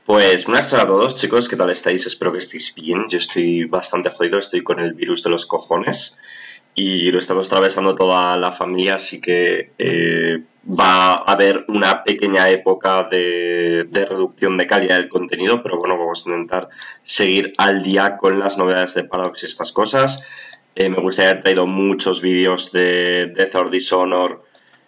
Pues buenas tardes a todos, chicos, ¿qué tal estáis? Espero que estéis bien. Yo estoy bastante jodido, estoy con el virus de los cojones y lo estamos atravesando toda la familia, así que va a haber una pequeña época de reducción de calidad del contenido, pero bueno, vamos a intentar seguir al día con las novedades de Paradox y estas cosas. Me gustaría haber traído muchos vídeos de Death or Dishonor,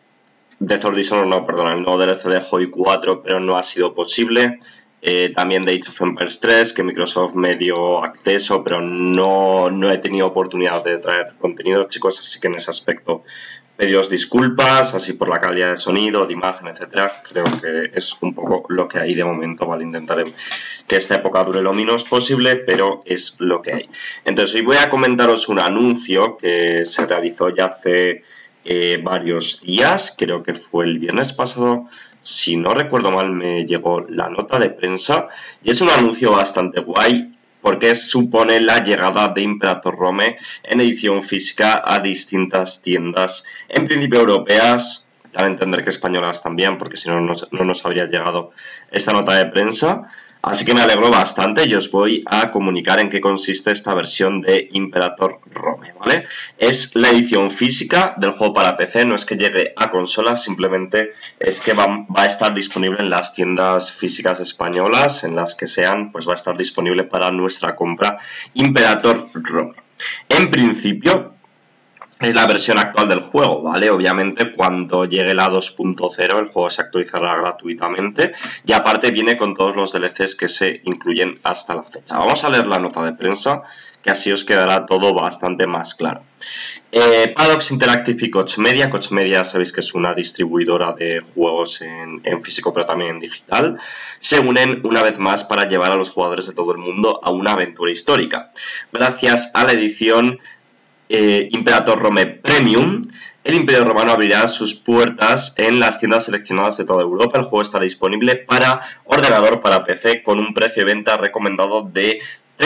no, perdón, el nuevo DLC de Hoi 4, pero no ha sido posible. También de Age of Empires 3, que Microsoft me dio acceso, pero no he tenido oportunidad de traer contenido, chicos, así que en ese aspecto pediros disculpas, así por la calidad del sonido, de imagen, etcétera. Creo que es un poco lo que hay de momento, ¿vale? Intentaré que esta época dure lo menos posible, pero es lo que hay. Entonces, hoy voy a comentaros un anuncio que se realizó ya hace varios días, creo que fue el viernes pasado. Si no recuerdo mal, me llegó la nota de prensa y es un anuncio bastante guay porque supone la llegada de Imperator Rome en edición física a distintas tiendas, en principio europeas, dan a entender que españolas también, porque si no, no nos habría llegado esta nota de prensa. Así que me alegro bastante y os voy a comunicar en qué consiste esta versión de Imperator Rome, ¿vale? Es la edición física del juego para PC, no es que llegue a consolas, simplemente es que va a estar disponible en las tiendas físicas españolas, en las que sean, pues va a estar disponible para nuestra compra Imperator Rome. En principio, es la versión actual del juego, ¿vale? Obviamente cuando llegue la 2.0 el juego se actualizará gratuitamente y aparte viene con todos los DLCs que se incluyen hasta la fecha. Vamos a leer la nota de prensa, que así os quedará todo bastante más claro. Paradox Interactive y Koch Media. Koch Media sabéis que es una distribuidora de juegos en físico pero también en digital. Se unen una vez más para llevar a los jugadores de todo el mundo a una aventura histórica. Gracias a la edición Imperator Rome Premium, el Imperio Romano abrirá sus puertas en las tiendas seleccionadas de toda Europa. El juego estará disponible para ordenador, para PC, con un precio de venta recomendado de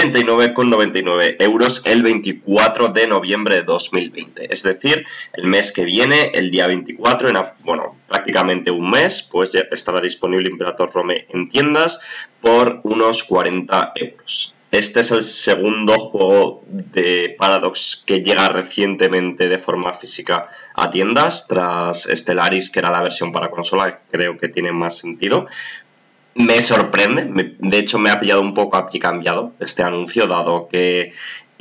39,99 euros el 24 de noviembre de 2020. Es decir, el mes que viene, el día 24, bueno, prácticamente un mes, pues ya estará disponible Imperator Rome en tiendas por unos 40 euros. Este es el segundo juego de Paradox que llega recientemente de forma física a tiendas, tras Stellaris, que era la versión para consola, creo que tiene más sentido. Me sorprende, de hecho me ha pillado un poco a pie cambiado este anuncio, dado que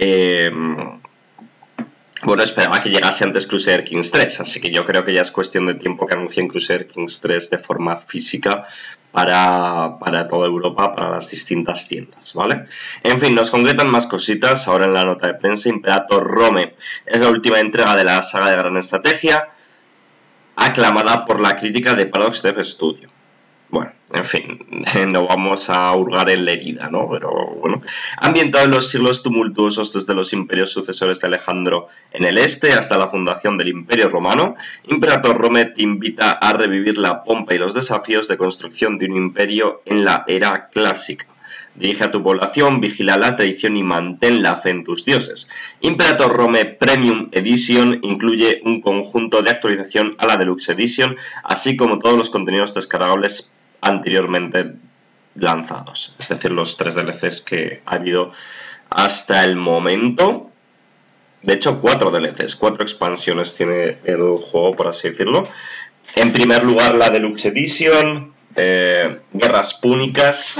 bueno, esperaba que llegase antes Crusader Kings 3, así que yo creo que ya es cuestión de tiempo que anuncien Crusader Kings 3 de forma física para toda Europa, para las distintas tiendas, ¿vale? En fin, nos concretan más cositas ahora en la nota de prensa. Imperator Rome es la última entrega de la saga de gran estrategia, aclamada por la crítica de Paradox Dev Studio. Bueno, en fin, no vamos a hurgar en la herida, ¿no? Pero bueno, ambientado en los siglos tumultuosos desde los imperios sucesores de Alejandro en el este hasta la fundación del Imperio Romano, Imperator Rome te invita a revivir la pompa y los desafíos de construcción de un imperio en la era clásica. Dirige a tu población, vigila la tradición y mantén la fe en tus dioses. Imperator Rome Premium Edition incluye un conjunto de actualización a la Deluxe Edition, así como todos los contenidos descargables anteriormente lanzados, es decir, los 3 DLCs que ha habido hasta el momento. De hecho, 4 DLCs, 4 expansiones tiene el juego, por así decirlo. En primer lugar, la Deluxe Edition, Guerras Púnicas,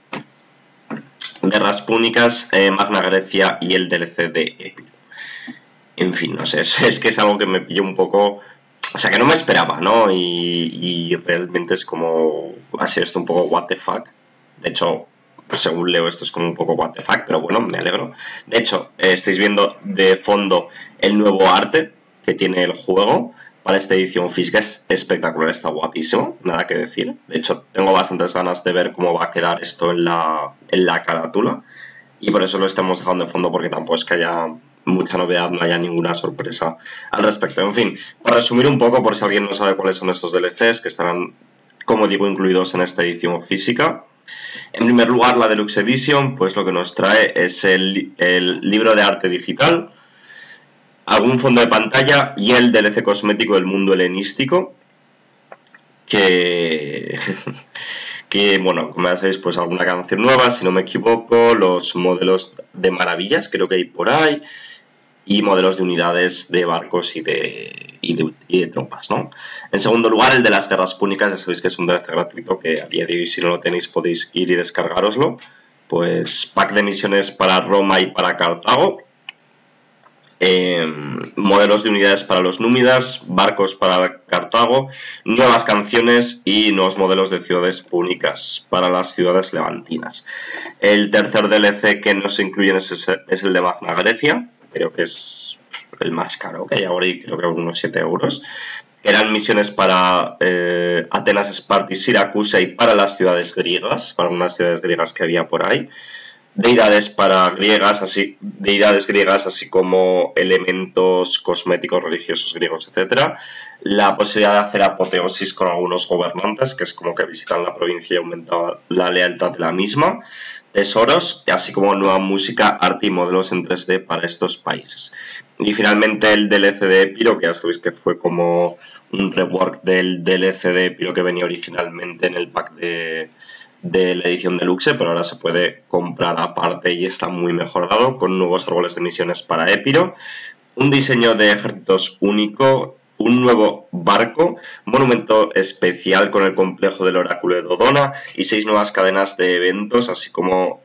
Magna Grecia y el DLC de Epiro. En fin, no sé, es que es algo que me pilló un poco. O sea, que no me esperaba, ¿no? Y realmente es como... Ha sido esto un poco what the fuck. De hecho, según leo, esto es como un poco what the fuck, pero bueno, me alegro. De hecho, estáis viendo de fondo el nuevo arte que tiene el juego para esta edición física. Es espectacular, está guapísimo, nada que decir. De hecho, tengo bastantes ganas de ver cómo va a quedar esto en la carátula. Y por eso lo estamos dejando de fondo, porque tampoco es que haya mucha novedad, no haya ninguna sorpresa al respecto. En fin, para resumir un poco, por si alguien no sabe cuáles son estos DLCs, que estarán, como digo, incluidos en esta edición física. En primer lugar, la Deluxe Edition, pues lo que nos trae es el libro de arte digital, algún fondo de pantalla y el DLC cosmético del mundo helenístico, que, que bueno, como ya sabéis, pues alguna canción nueva, si no me equivoco, los modelos de maravillas, creo que hay por ahí, y modelos de unidades de barcos y de tropas, ¿no? En segundo lugar, el de las guerras púnicas, ya sabéis que es un DLC gratuito que a día de hoy, si no lo tenéis, podéis ir y descargaroslo. Pues pack de misiones para Roma y para Cartago, modelos de unidades para los númidas, barcos para Cartago, nuevas canciones y nuevos modelos de ciudades púnicas para las ciudades levantinas. El tercer DLC que no se incluye es el de Magna Grecia, creo que es el más caro que hay ahora y creo que unos 7 euros. Eran misiones para Atenas, Esparta y Siracusa y para las ciudades griegas, para unas ciudades griegas que había por ahí. Deidades griegas, así como elementos cosméticos religiosos griegos, etc. La posibilidad de hacer apoteosis con algunos gobernantes, que es como que visitan la provincia y aumentan la lealtad de la misma. Tesoros, así como nueva música, arte y modelos en 3D para estos países. Y finalmente el DLC de Epiro, que ya sabéis que fue como un rework del DLC de Epiro que venía originalmente en el pack de la edición deluxe, pero ahora se puede comprar aparte y está muy mejorado, con nuevos árboles de misiones para Epiro, un diseño de ejércitos único, un nuevo barco, monumento especial con el complejo del oráculo de Dodona y 6 nuevas cadenas de eventos, así como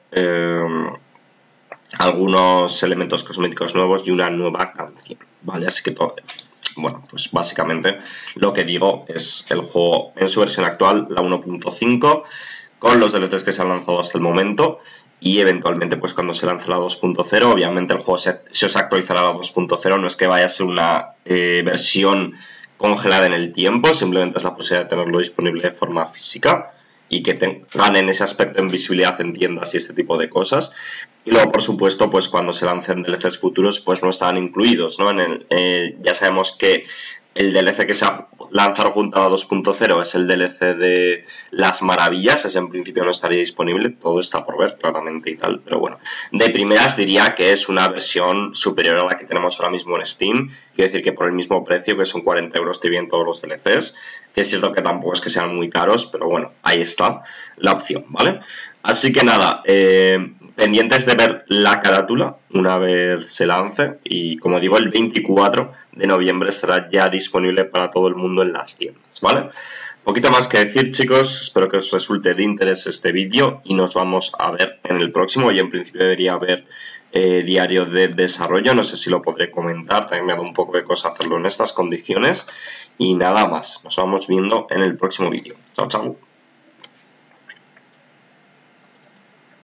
algunos elementos cosméticos nuevos y una nueva canción, ¿vale? Así que todo, bueno, pues básicamente lo que digo es el juego en su versión actual, la 1.5, con los DLCs que se han lanzado hasta el momento, y eventualmente pues cuando se lance la 2.0, obviamente el juego se os actualizará a la 2.0, no es que vaya a ser una versión congelada en el tiempo, simplemente es la posibilidad de tenerlo disponible de forma física y que ganen ese aspecto en visibilidad en tiendas y este tipo de cosas. Y luego, por supuesto, pues cuando se lancen DLCs futuros, pues no estarán incluidos, ¿no? Ya sabemos que el DLC que se ha lanzado junto a la 2.0 es el DLC de las maravillas, ese en principio no estaría disponible, todo está por ver claramente y tal, pero bueno, de primeras diría que es una versión superior a la que tenemos ahora mismo en Steam, quiero decir que por el mismo precio, que son 40 euros, te vienen todos los DLCs, que es cierto que tampoco es que sean muy caros, pero bueno, ahí está la opción, ¿vale? Así que nada, pendientes de ver la carátula una vez se lance, y como digo, el 24 de noviembre estará ya disponible para todo el mundo en las tiendas, ¿vale? Poquito más que decir, chicos, espero que os resulte de interés este vídeo y nos vamos a ver en el próximo. Yo en principio debería haber diario de desarrollo, no sé si lo podré comentar, también me ha dado un poco de cosa hacerlo en estas condiciones y nada más, nos vamos viendo en el próximo vídeo. Chao, chao.